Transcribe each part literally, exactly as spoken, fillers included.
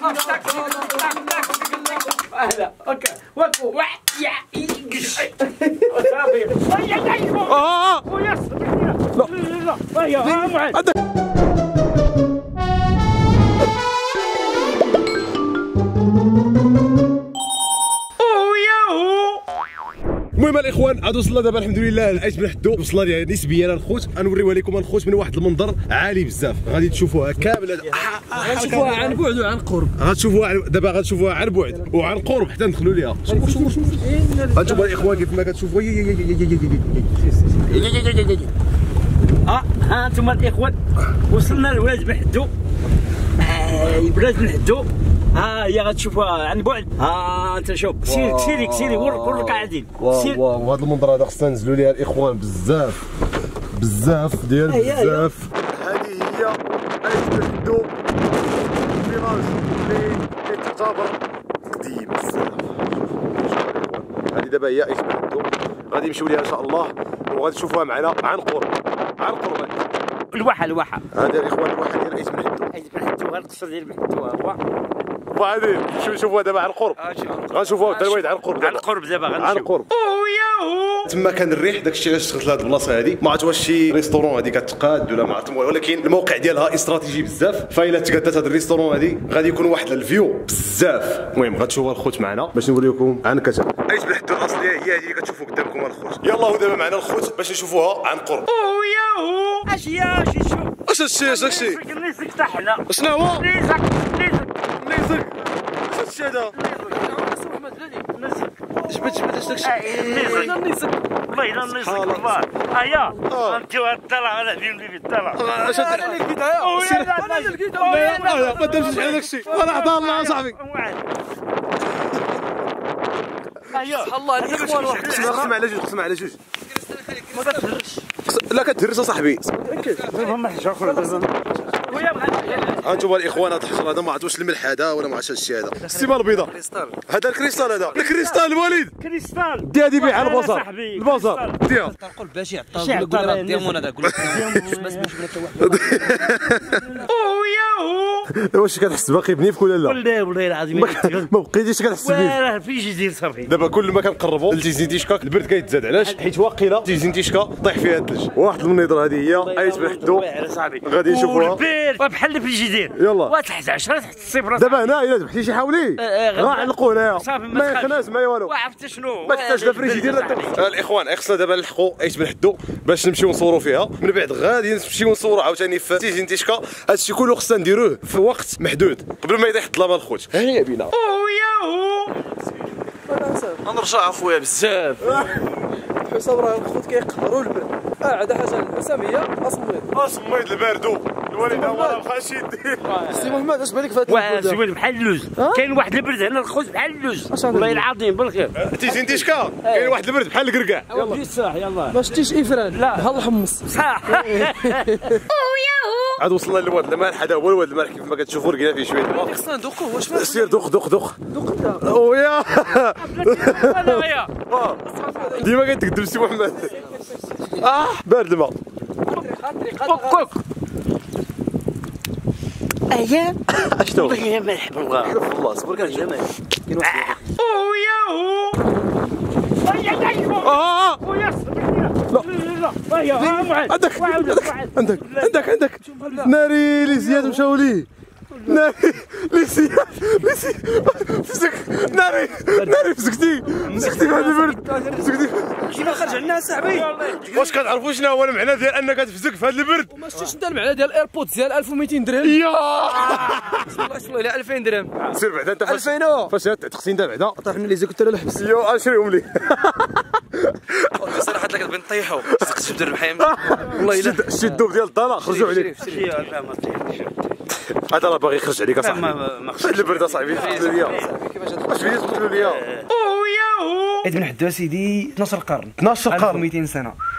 اهلا اوكي وقفوا يا ايش اه لا لا يا معاذ المهم الاخوان عاد وصلنا دابا الحمد لله العيش بن حدو وصلنا ليه نسبيا الخوت غنوريوها لكم الخوت من واحد المنظر عالي بزاف غادي تشوفوها كامله غنشوفوها عن بعد وعن قرب غتشوفوها دابا غتشوفوها عن بعد وعن قرب حتى ندخلوا ليها شوفوا شوفوا شوفوا غنشوفوا الاخوان كيف ما كتشوفوا اه ها انتم الاخوان وصلنا لواد بن حدو البلاد بن حدو ها هي غتشوفوها عن بعد ها انت شوف سير سيري سيري ورك قاعدين سير وهذا المنظر هذا خصنا ننزلوا ليها الاخوان بزاف بزاف ديال بزاف هذه هي عيش بن حدو فيلاج اللي كيتعتبر قديم بزاف هذه دابا هي عيش بن حدو غادي نمشيو ليها ان شاء الله وغادي تشوفوها معنا عن قرب عن قرب الواحه الواحه هذا الاخوان الواحه ديال عيش بن حدو عيش بن حدو غير القصر ديال بن حدو هو وغادي نمشيو نشوفوها دابا عن قرب غنشوفوها حتى الوالد عن قرب عن قرب دابا غنمشيو عن قرب تما كان الريح داكشي علاش دخلت لهاد البلاصه هادي ما عرفت واش شي ريستورون هادي كتقاد ولا ما عرفت ولكن الموقع ديالها استراتيجي بزاف فايلا تقادات هاد الريستورون هادي غادي يكون واحد الفيو بزاف المهم غتشوفوا الخوت معنا باش نوريكم عن كتب عيش بن حدو الاصليه هي هذه اللي كتشوفوا قدامكم الخوت يلاه دابا معنا الخوت باش نشوفوها عن قرب اويا اش هي اش نشوف اش هادشي اش هادشي النيزك تاع حنا شنو هو النيزك النيزك النيزك اش هادشي هذا جبت جبت اش داكشي النيزك النيزك والله الا النيزك كبار هيا انت الطلع انا فين اللي في الطلع اش هذا انا اللي لقيتها انا اللي لقيتها لا ما تمشيش على داكشي ولا عطا الله صاحبي هيا الله الاخوان قسم على جوج قسم على جوج ما كتهرش لا كتهرس اصاحبي دابا ما حش اخر دابا ويا بغا هانتوما الاخوان هذا الحجر هذا ما عرفت واش الملح هذا ولا ما عرفتش هادشي هذا السيمه البيضاء هذا الكريستال هذا الكريستال الوالد كريستال دي هذه بيع على البازار البازار ديها تنقول باش يعطى يقول راه الديمون هذا قول لك بس باش بلا حتى واحد اويا واش كتحس باقي بنيفك ولا لا؟ والله والله العظيم ما بقيتيش كتحس بنيفك راه فيش يدير صافي دابا كل ما كنقربوا لتيزينتيشكا البرد كيتزاد علاش حيت واقيلا تيزينتيشكا طيح فيها الثلج واحد المنيضره هذه هي عيش بن حدو غادي نشوفوها والبير بحال اللي في الجدير يلا وتحت عشرة تحت الصفر دابا هنا الا ذبحتي شي حولي راه علقوا هنايا ما يخناس ما والو وعرفت شنو ما تحتاج لا فريجي ديال الاخوان خصنا دابا نلحقوا عيش بن حدو باش نمشيو نصوروا فيها من بعد غادي نمشيو نصوروا عاوتاني في تيزينتيشكا هادشي كله خصنا نديروه في وقت محدود قبل ما يطيح الظلام الخوت ها هي بينا اويا غنرجع اخويا بزاف حسام راه الخوت كيقهروا البرد قاعده حاجه حسام هي اصميد اصميد الباردو الوالد هو راه مابقاش يدير سي محمد اش بالك في هذا البرد زوين بحال اللوز كاين واحد البرد هنا الخوت بحال اللوز والله العظيم بالخير تيزينتيشكا كاين واحد البرد بحال الكركاع يلا صح يلا ما شتيش افران لا بحال الحمص صح عاد وصلنا للواد المالح هذا هو الواد المالح كيف ما كتشوفوا لقينا فيه شويه الماء خصنا ندوقوه واش فيه سير دوق دوق دوق دوق انت ويا انا ويا ديما كتكذب سي محمد اه بارد الماء كوك ايا اشنو والله مالح بالله والله صبر كان جمال كاين واحد اويا اه ويا لا لا هيا عندك عندك عندك عندك ناري لي زياد مشاو ليه ناري لي زياد لي زياد فزك ناري ناري فزكتي فزكتي بهذا البرد فزكتي شي ما خرج عندنا صاحبي واش كتعرفوا شنو هو المعنى ديال انك تفزك في هذا البرد وما شفتيش انت المعنى ديال الايربودز ديال ألف ومئتين درهم يا والله شنو الى ألفين درهم سير بعدا انت فاش ألفين فاش تعتقتي انت بعدا طيح من لي زي كنت الحبس يو اشريهم لي صراحه لك كتبين طيحوا سقط شي الرحيم والله الا شي الدوب ديال الضنا خرجوا عليك هذا راه باغي يخرج عليك اصاحبي ما هاد البرد اصاحبي تقولوا لي اش بديتي تقولوا لي اويا عيد بن حدو سيدي اثناش قرن اثناش قرن ألف ومئتين سنه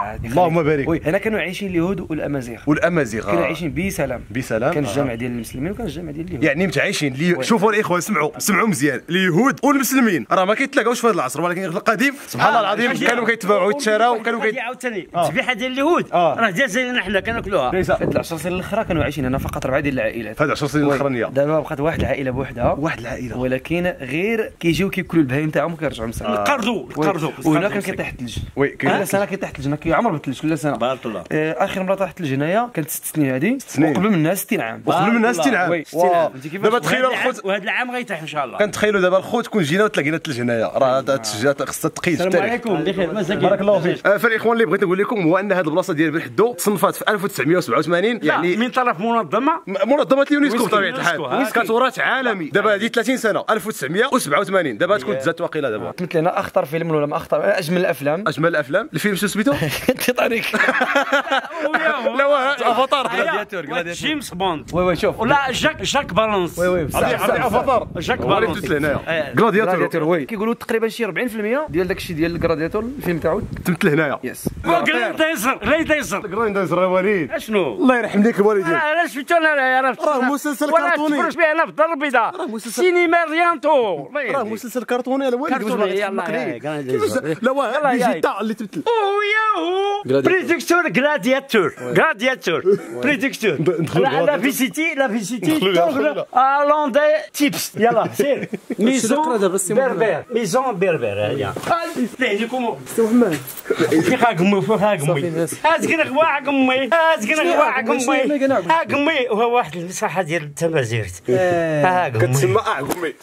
اللهم بارك. وي هنا كانوا عايشين اليهود والامازيغ والامازيغ كانوا عايشين بسلام بسلام. كان الجامع ديال المسلمين وكان الجامع ديال اليهود. يعني متعايشين لي... شوفوا الاخوان سمعوا سمعوا مزيان، اليهود والمسلمين راه ما كيتلاقاوش في هذا العصر، ولكن في القديم سبحان الله العظيم كانوا كيتباعوا ويتشراو وكانوا كي عاوتاني الذبيحه ديال اليهود راه جات زينا حنا كناكلوها. في هاد العشر سنين الاخرى كانوا عايشين هنا فقط اربعه ديال العائلات. في هاد عشر سنين الاخرانيه دابا بقات واحد العائله بوحدها، واحد العائله ولكن غير كيجيو كياكلوا البهايم تاعهم وكيرجعوا مساء. القردو القردو وهنا كان كيطيح الثلج. وي كل سنه كيطيح الثلج، كي عمر بالثلج كل سنه. بارك الله. اخر مره طاح الثلج هنايا كانت ست سنين هذه، سنين. وقبل منها ستين عام. وقبل منها ستين عام. دابا تخيلوا الخوت، وهذا العام غيطيح ان شاء الله. كنتخيلوا دابا الخوت كون جينا وتلاقينا الثلج هنايا، راه هذا التشجيرات خصها تقيد في السلام التاريخ. عليكم بخير مساكين. بارك الله فيك. فالاخوان اللي بغيت نقول لكم هو ان هذه البلاصه ديال بن حدو تصنفات في ألف وتسعمائة وسبعة وثمانين، يعني من طرف منظمه منظمه اليونسكو بطبيعه اليونسكو، الحال كتراث عالمي. دابا هذه ثلاثين سنه ألف وتسعمائة وسبعة وثمانين، دابا تكون تزادت واقيلا. دابا مثل هنا اخطر فيلم ولا ما اخطر اجمل الافلام اجمل الافلام الفيلم شنو سميتو؟ تيتانيك. لا واه افاتار غلادياتور جيمس بوند. وي وي شوف ولا جاك جاك بالانس. وي وي هذه افاتار جاك بالانس بالانس هنايا. غلادياتور وي كيقولوا تقريبا شي أربعين بالمئة ديال داك الشيء ديال غلادياتور الفيلم تاعو تمثل هنايا. يس غريندايزر غريندايزر غريندايزر يا وليد اشنو الله يرحم ليك الوالدين. علاش شفتو انا عرفت راه مسلسل كرتوني. ولا تفرج انا في الدار البيضاء سينما ريانتو. راه مسلسل كرتوني يا وليد. كرتوني يلاه لا واه فيجيتا اللي تمثل. او ياهو بريديكتور غلادياتور غلادياتور بريديكتور. لا فيسيتي لا فيسيتي هولاندي تيبس. يلا سير ميزون بربر ميزون بربر هيا عليكم سي محمد كي خاكمي فخاكمي ازكن غوا غمي ازكن غوا غمي غمي هو واحد المساحه ديال التمازيرت كتسمى اعقمي.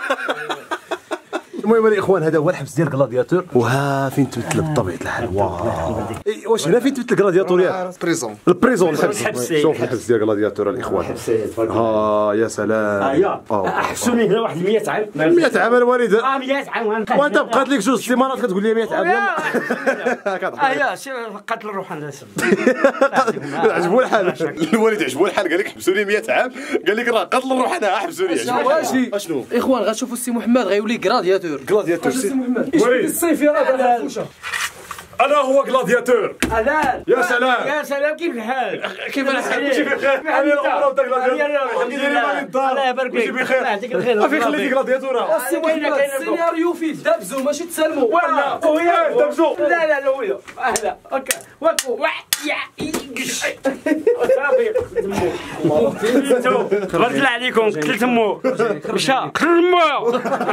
المهم الاخوان هذا هو الحبس ديال غلادياتور، وها فين تمثل بطبيعه الحال. واه واش هنا فين تمثل غلادياتور ياك؟ بريزون البريزون الحبس. شوف الحبس ديال غلادياتور الاخوان. ها يا سلام. ايا احسوني هنا واحد مئة عام. مئة عام الوالد. اه مئة عام. وانت بقات لك جوج سيمانات كتقول لي مئة عام. ايا سير قتل الروح الناس. عجبو الحال الوالد، عجبو الحال قال لك حبسوني مئة عام، قال لك راه قتل الروح انا حبسوني. اشنو اخوان غتشوفوا السي محمد غيولي غرادياتور. غلادياتور السي محمد الصيف يا راه انا هو غلادياتور. اهلا يا سلام. يا سلام كيف الحال؟ كيف الحال؟ كيف بخير؟ انا الامور وداك غلادياتور. الحمد لله. الله يبارك فيك. بخير. يعطيك الخير. ما في خليتي غلادياتور. السي محمد السيناريو فيه دابزو ماشي تسلموا. ولا وياه دابزو. لا لا لا ويا اهلا هكا واكو يا يقش تبارك الله عليكم. قتلت مو مشى قتل مو.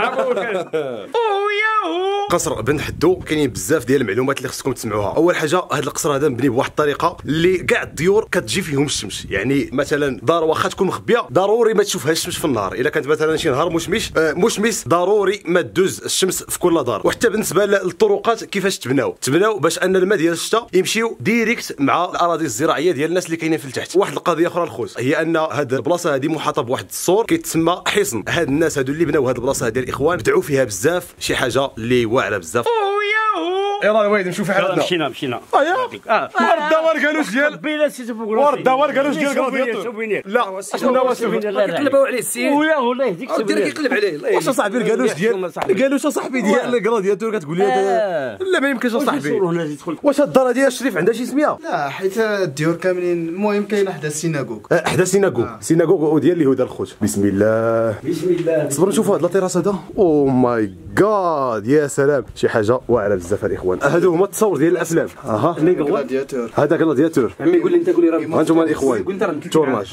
قصر بن حدو كاينين بزاف ديال المعلومات اللي خصكم تسمعوها. اول حاجه هذا القصر هذا مبني بواحد الطريقه اللي كاع الديور كتجي فيهم الشمس، يعني مثلا دار واخا تكون مخبيه ضروري ما تشوفهاش الشمس في النهار. الا كانت مثلا شي نهار مشمس آه مشمس ضروري ما تدوز الشمس في كل دار. وحتى بالنسبه للطرقات كيفاش تبناو تبناو باش ان الماء ديال الشتاء يمشيو ديريكت مع الاراضي الزراعيه ديال الناس اللي كاينين في التحت. واحد القضيه اخرى الخوت هي ان هاد البلاصه هذه محاطه بواحد السور كيتسمى حصن. هاد الناس هادو اللي بناو هاد البلاصه هذه الاخوان بدعوا فيها بزاف شي حاجه اللي واعره بزاف. يلا الوالد نشوف حالتنا. مشينا مشينا ايا ورا الدوار قالوش ديال بلا سيتو فوق ورا الدوار قالوش ديال غلادياتور. لا شنو هو كيقلبوا عليه السيد ويا والله يديك الدري كيقلب عليه. واش صاحبي القالوش ديال قالوش صاحبي ديال غلادياتور كتقول لي لا ما يمكنش صاحبي. واش هاد الدار ديال الشريف عندها شي سميه؟ لا حيت الديور كاملين. المهم كاين حدا السيناغوغ حدا سيناغوغ سيناغوغ ديال اليهود الخوت. بسم الله بسم الله. صبروا نشوفوا هاد لاطيراس هذا. او ماي جاد يا سلام شي حاجه واعره بزاف الاخوان. هادو هما التصور ديال الافلام. اها غلادياتور. هذا غلادياتور. عمي قول لي انت قول لي راه هانتوما الاخوان تورناج.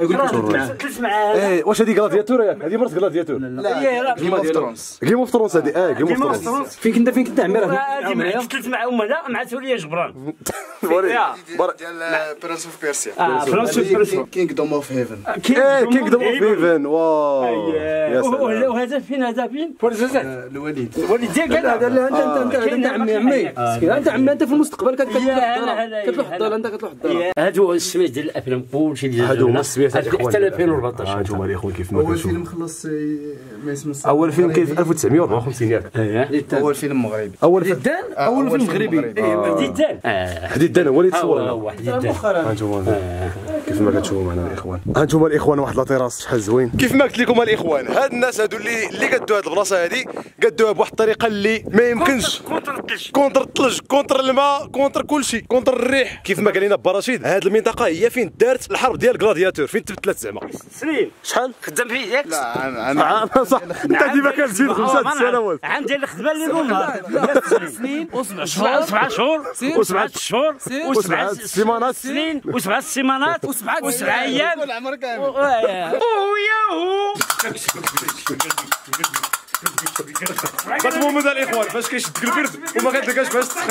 ايه واش هذه غلادياتور ياك؟ هذه مرت غلادياتور. لا جيم اوف ثرونز. جيم اوف ثرونز هذه. اه جيم اوف ثرونز. فين كنت فين كنت عمي راه قتلت مع امها لا مع سوريا جبران. ديال برنس اوف بيرسيا. اه فرنسا فرنسا كينغدوم اوف هيفن. ايه كينغدوم اوف هيفن. واو يا سلام. وهذا فين هذا فين؟ الوليد الوليد ديالك لا لا انت انت انت عمي عمي انت عمي انت في المستقبل كتروح الدار انت كتروح الدار. هادو هو السميات ديال الافلام كلشي اللي هادو هما السميات تاع الاخوان حتى ألفين وأربعطاش. هانتوما الاخوان كيف ما اول فيلم خلص ما اسمه اول فيلم كاين في ألف وتسعمائة وأربعة وخمسين ياك. اول فيلم مغربي. اول فيلم ديدان اول فيلم مغربي. ديدان ديدان هو اللي تصور. واحد ديدان هانتوما كيف ما كتشوفوا معنا الاخوان. ها انتم الاخوان واحد لاطيراس شحال زوين. كيف ما قلت لكم الاخوان، هاد الناس هادو اللي اللي قدوا هاد البلاصه هادي قدوها بواحد الطريقه اللي ما يمكنش. كونتر الثلج، كونتر الثلج، كونتر الماء، كونتر كلشي، كونتر الريح. كيف ما قال لنا براشيد، هاد المنطقه هي فين دارت الحرب ديال غلادياتور، فين تبدلت زعما. سنين شحال؟ خدام فيه ياك؟ لا انا انا صح. انت ديما كتزيد خمسة سنوات. عام ديال الخدمه اللي نقولها سنين وسبع شهور سبع شهور وسبعة شهور وسبعة سيمانات سنين وسبعة سيمانات وسبعة وسبعة ايام العمر كامل. وياهو. كتمومد الاخوان فاش كيشد البرد وما كتلقاش باش تسخن.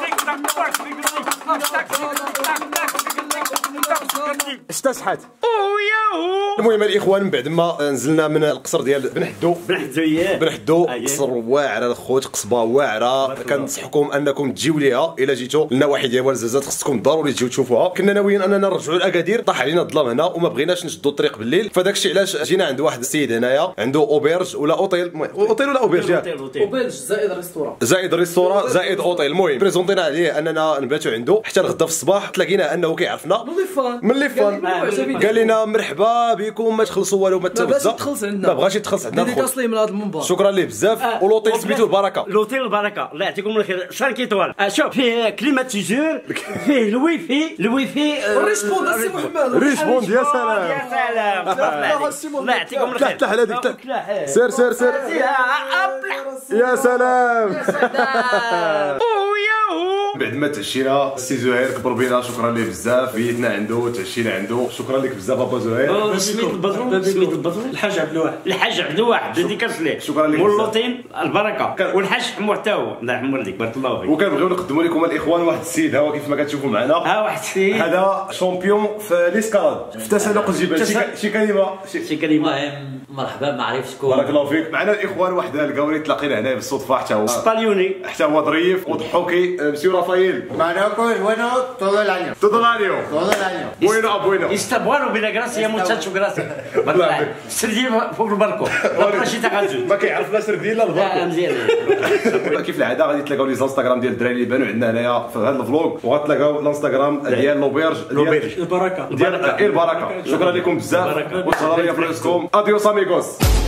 شتا شحات. المهم الاخوان من بعد ما نزلنا من القصر ديال بن حدو بن حدو اياه بن حدو قصر واعره الخوت، قصبه واعره، كنصحكم انكم تجيو ليها الا جيتوا للنواحي ديال والزازات، خصكم ضروري تجيو تشوفوها. كنا ناويين اننا نرجعوا لاكادير، طاح علينا الظلام هنا وما بغيناش نشدوا الطريق بالليل، فداك الشيء علاش جينا عند واحد السيد هنايا عنده اوبيرج ولا اوتيل، اوتيل ولا اوبيرج وبلج زائد ريستوران زائد ريستوران زائد اوتيل. المهم بريزونطينا عليه اننا نباتوا عنده حتى الغدا في الصباح. تلاقينا انه كيعرفنا من ليفان من ليفان، قال لنا مرحبا بكم، ما تخلصوا والو ما تبزا، ما بغاش يتخلص عندنا ديديكاس ليه من هذا المنبر. شكرا ليه بزاف. ولوطيل سميتو البركه. لوطيل البركه الله يعطيكم الخير. شارك ايطوال. شوف فيه كليماتيزور، فيه الويفي الويفي ريسبوند السي محمد ريسبوند. يا سلام يا سلام الله يعطيكم الخير. تحت على هذيك سير سير سير. يا سلام. بعد ما تعشينا السي زهير كبر بينا، شكرا ليه بزاف، بيتنا عنده تعشينا عنده، شكرا لك بزاف ابا زهير. سميت البطرون سميت البطرون الحاج عبد الواحد الحاج عبد الواحد ديديكاس ليه. شكرا لك واللوطين البركه والحاج حمو حتى هو الله يحمر لك بارك الله فيك. وكنبغيو نقدموا لكم الاخوان واحد السيد ها هو كيف ما كتشوفوا معنا، ها واحد السيد هذا شامبيون في ليسكالاد في تسلق الجبال. شي كلمه شي كلمه. المهم مرحبا ما عرفتش شكون. بارك الله فيك. معنا الاخوان واحد القوري تلاقينا هنا بالصدفه، حتى هو سباليوني حتى هو ظريف وضحوكي. مسيو رافائيل Marocos es bueno todo el año. todo el año Todo el año. bueno bueno. Está bueno بلا gracia muchacho gracia. والله سردي فوق البركو ماشي تاع ما كيعرف سردي لا لا البركو. مزيان. كيف العاده غادي تلاقاو لي الانستغرام ديال الدراري اللي بانوا عندنا هنايا في هذا الفلوق، وغتلاقاو الانستغرام ديال لوبيرج لوبيرج البركه ديال البركه. شكرا لكم بزاف وتهلاو ليا في راسكم. اديوس اميغوس.